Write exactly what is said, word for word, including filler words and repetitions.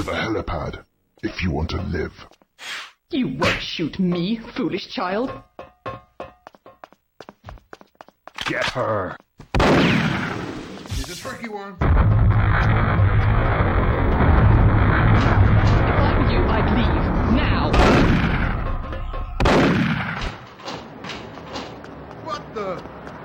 the helipad, if you want to live. You won't shoot me, foolish child. Get her! He's a tricky one. If I were you, I'd leave. Now! What the...